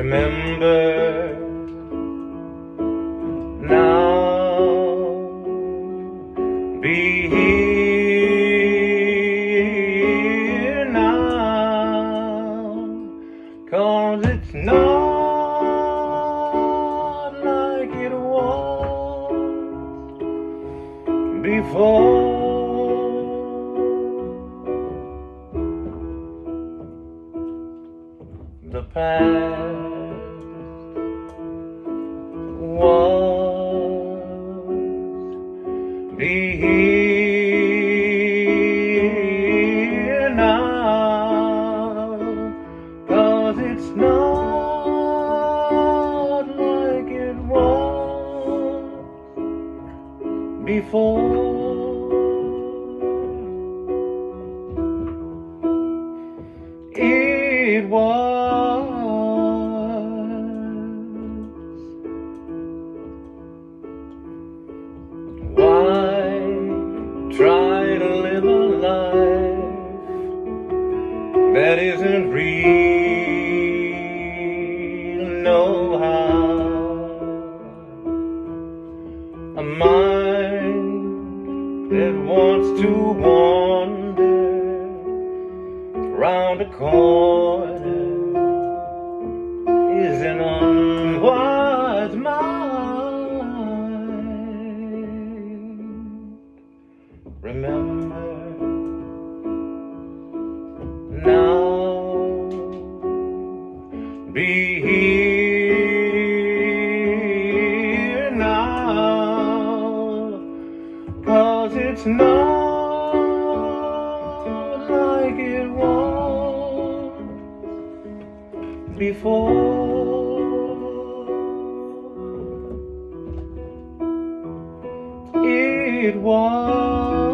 Remember now, be here now, 'cause it's not like it was before. The past was, be here now, 'cause it's not like it was before. It was. Why try to live a life that isn't real? No how. A mind that wants to wander round a corner is an unwise mind. Remember now, be here now, 'cause it's not like it was before. It was.